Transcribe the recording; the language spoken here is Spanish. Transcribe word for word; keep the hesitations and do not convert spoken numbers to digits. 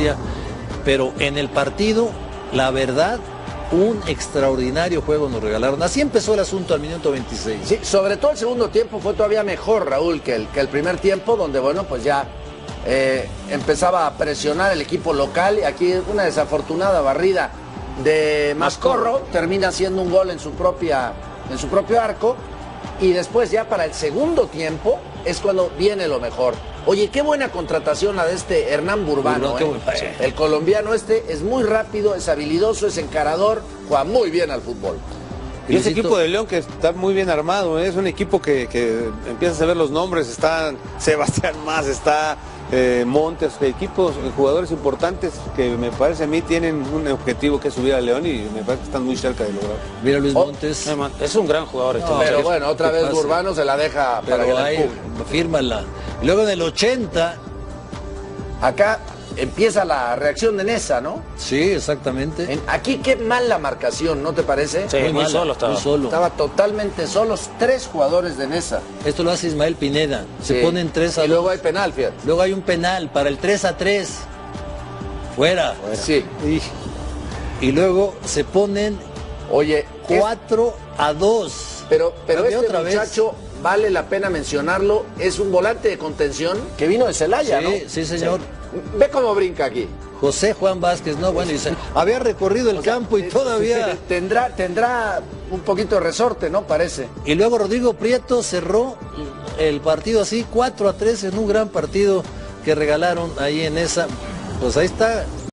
Cristian, pero en el partido, la verdad, un extraordinario juego nos regalaron. Así empezó el asunto al minuto veintiséis. Sí, sobre todo el segundo tiempo fue todavía mejor, Raúl, que el, que el primer tiempo, donde, bueno, pues ya eh, empezaba a presionar el equipo local. Y aquí una desafortunada barrida de Mascorro, termina haciendo un gol en su, propia, en su propio arco. Y después ya para el segundo tiempo es cuando viene lo mejor. Oye, qué buena contratación la de este Hernán Burbano, Burbano, ¿eh? sí. El colombiano este es muy rápido, es habilidoso, es encarador, juega muy bien al fútbol. Y ese equipo de León que está muy bien armado, ¿eh? Es un equipo que, que empiezas a ver los nombres, está Sebastián Más, está eh, Montes, equipos, jugadores importantes que me parece a mí tienen un objetivo que es subir a León y me parece que están muy cerca de lograrlo. Mira Luis Oh, Montes. Es un gran jugador este No, pero muchacho. bueno, otra vez pasa? Burbano se la deja para que Pero la ahí, empuje. fírmala. Y luego en el ochenta, Acá empieza la reacción de Neza, ¿no? sí, exactamente. En- aquí qué mal la marcación, ¿no te parece? Sí, muy, mala, solo estaba. muy solo. Estaba totalmente solos tres jugadores de Neza. Esto lo hace Ismael Pineda. Se Sí. ponen tres a Y luego dos. hay penal, fíjate. Luego hay un penal para el tres a tres. Fuera. Sí. Y luego se ponen Oye, es- cuatro a dos. pero, pero Cambia este otra vez. muchacho, vale la pena mencionarlo, es un volante de contención que vino de Celaya, Sí, ¿no? sí, señor. Ve cómo brinca aquí. José Juan Vázquez, no, bueno, dice, había recorrido el campo y Eh, todavía... Tendrá, tendrá un poquito de resorte, ¿no? Parece. Y luego Rodrigo Prieto cerró el partido así, cuatro a tres en un gran partido que regalaron ahí en esa. Pues ahí está